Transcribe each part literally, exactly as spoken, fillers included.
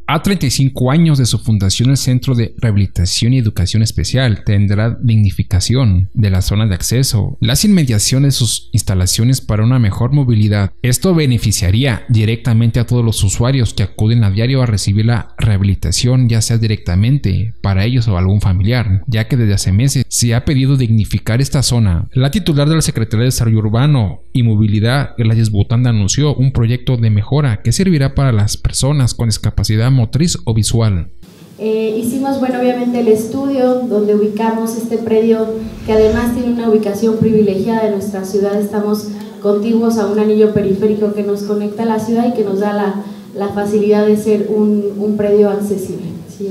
A treinta y cinco años de su fundación, el Centro de Rehabilitación y Educación Especial tendrá dignificación de la zona de acceso, las inmediaciones de sus instalaciones para una mejor movilidad. Esto beneficiaría directamente a todos los usuarios que acuden a diario a recibir la rehabilitación, ya sea directamente para ellos o algún familiar, ya que desde hace meses se ha pedido dignificar esta zona. La titular de la Secretaría de Desarrollo Urbano y Movilidad, Gladys Botanda, anunció un proyecto de mejora que servirá para las personas con discapacidad motriz o visual. Eh, hicimos, bueno, obviamente el estudio donde ubicamos este predio, que además tiene una ubicación privilegiada de nuestra ciudad. Estamos contiguos a un anillo periférico que nos conecta a la ciudad y que nos da la, la facilidad de ser un, un predio accesible, ¿sí?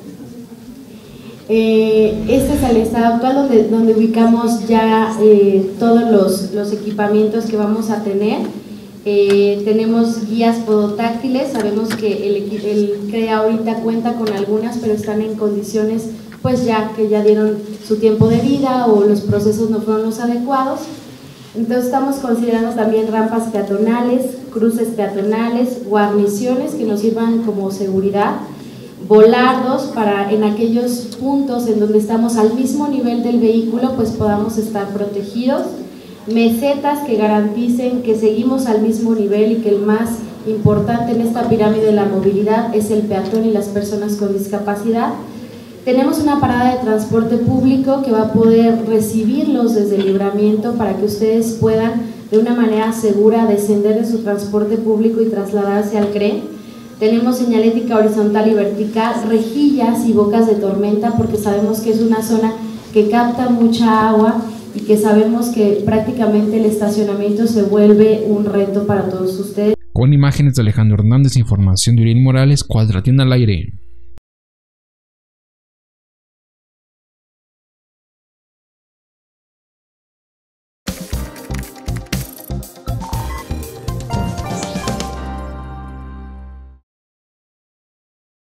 Eh, este es el estado actual donde, donde ubicamos ya eh, todos los, los equipamientos que vamos a tener. Eh, tenemos guías podotáctiles, sabemos que el, el CREA ahorita cuenta con algunas, pero están en condiciones pues ya que ya dieron su tiempo de vida o los procesos no fueron los adecuados. Entonces estamos considerando también rampas peatonales, cruces peatonales, guarniciones que nos sirvan como seguridad, volardos para en aquellos puntos en donde estamos al mismo nivel del vehículo pues podamos estar protegidos, mesetas que garanticen que seguimos al mismo nivel y que el más importante en esta pirámide de la movilidad es el peatón y las personas con discapacidad. Tenemos una parada de transporte público que va a poder recibirlos desde el Libramiento para que ustedes puedan de una manera segura descender de su transporte público y trasladarse al CRE. Tenemos señalética horizontal y vertical, rejillas y bocas de tormenta porque sabemos que es una zona que capta mucha agua y que sabemos que prácticamente el estacionamiento se vuelve un reto para todos ustedes. Con imágenes de Alejandro Hernández, información de Uriel Morales, Cuadratín al aire.